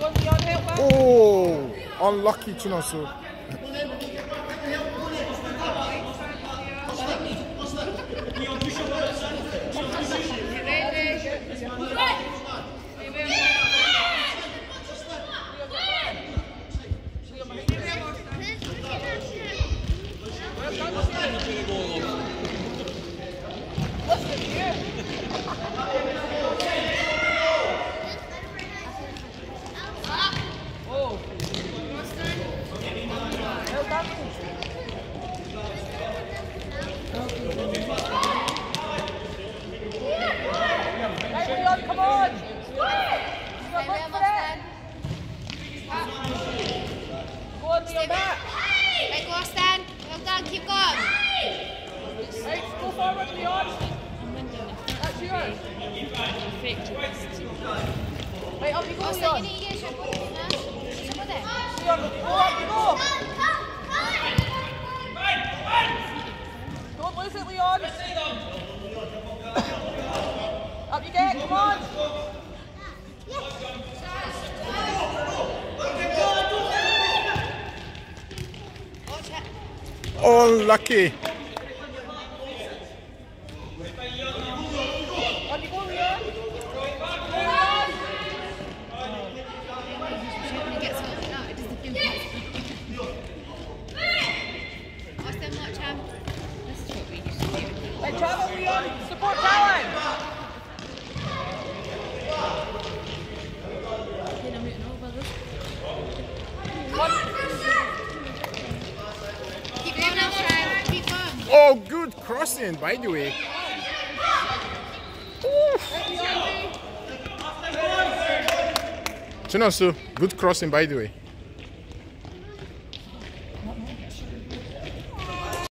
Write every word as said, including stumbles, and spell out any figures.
Oh, unlucky Chinonso. Come on! Go on, Leo, back! Right, go Austin. Well done, keep going. Right, go forward, Leon! That's yours! Right, up you go, Austin, Leon! you need to use your body now. Some of them. Leon, go up you go! Don't lose it, Leon! Up you get, come on! Unlucky. On you go, Leon! Austin, watch him. This is what we used to do. Right, travel, Leon! Support talent! Keep going, Austin. Keep going. Oh, good crossing, by the way. Chinonso, good crossing, by the way.